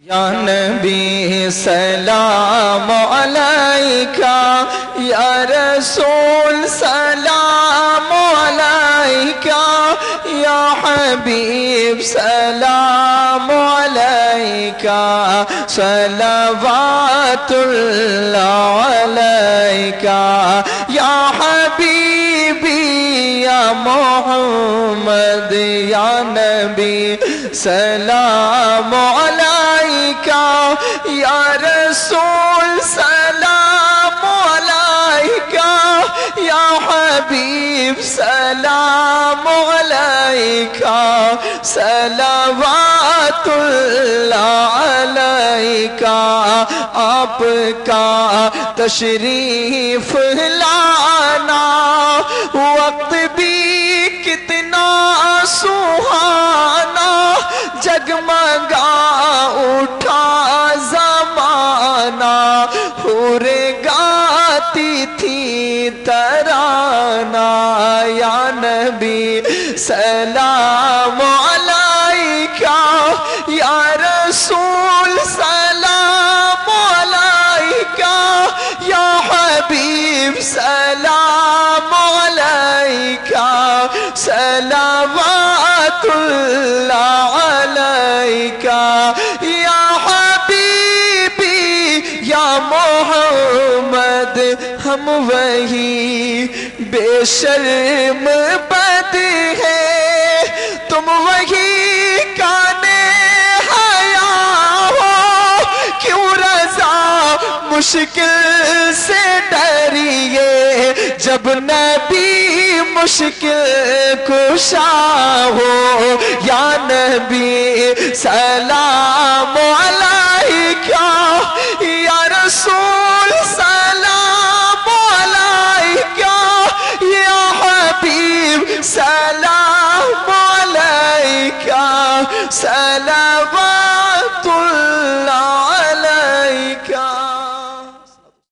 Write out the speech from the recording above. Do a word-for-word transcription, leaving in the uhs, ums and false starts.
یا نبی سلام علیکہ، یا رسول سلام علیکہ، یا حبیب سلام علیکہ، صلوات اللہ علیکہ، یا حبیبی یا محمد، یا نبی سلام علیکہ، یا رسول سلام علیکہ، یا حبیب سلام علیکہ، صلوات اللہ علیکہ۔ آپ کا تشریف لانا وقت بھی کتنا سہانا، جگمگا اٹھا زمانہ، حوریں گاتی تھی ترانہ، یا نبی سلام علیکہ، یا رسول سلام علیکہ، یا حبیب سلام علیکہ، صلوات اللہ علیکہ، یا حبیبی یا محمد۔ ہم وہی بے شرم بد ہیں، تم وہی کانے حیا ہو، کیوں رضا مشکل سے ڈریے، جب نبی مشکل کشا ہو، یا نبی سلام علیکہ، یا رسول سلام علیکہ، یا حبیب سلام علیکہ۔